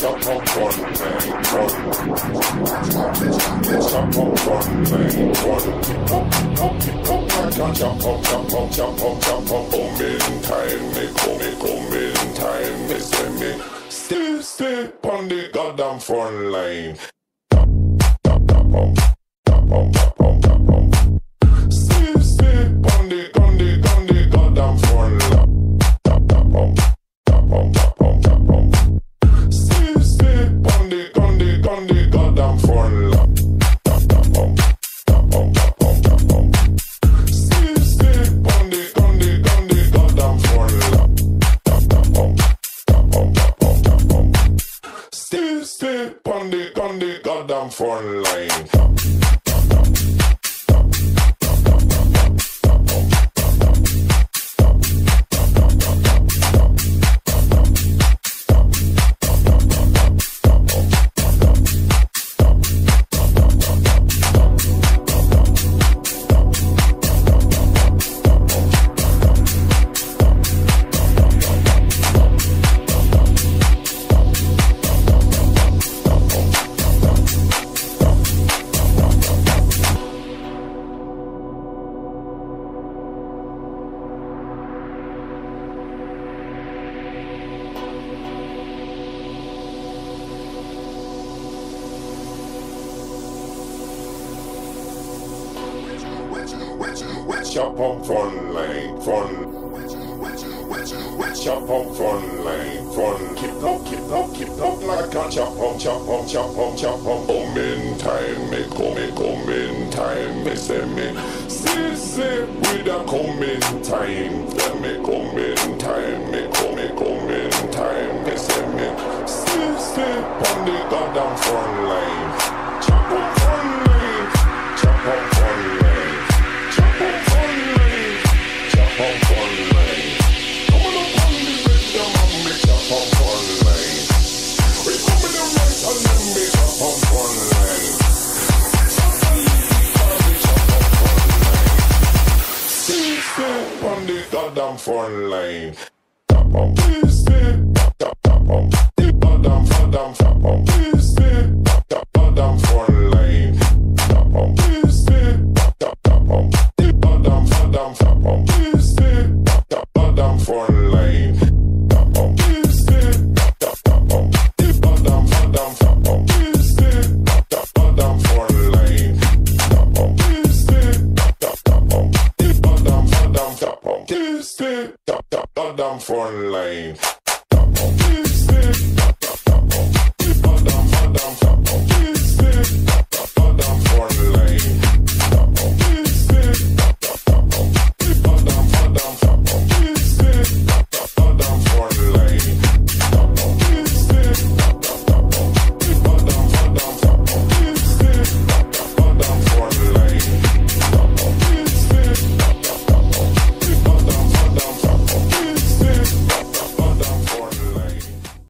Chop on one lane, chop on one lane, chop on, in time, come in time, me say me still stay on the goddamn front line. Still stay on the goddamn front line. Still stay on the goddamn front line. Still stay on the goddamn front line. Still stay on the goddamn front line. Chop on front lane, chop on front lane, keep up like a chop on, come in time, me come in time, me say me, see, with a come in time, then me come in time, me come in time, me say me, see, on the goddamn front line, chop on front lane, chop on front lane. On the goddamn front line. Tap on, please stay. Tap on, the goddamn tap on, please stay. Tap goddamn front line. Tap on, please stay. Tap on, the goddamn tap on, please stay. Tap goddamn front line. Tap on, please stay. Tap on, the goddamn tap on, please stay. Tap goddamn front line. Tap on, please stay. Tap on, the goddamn tap on, please stay. Tap goddamn front line.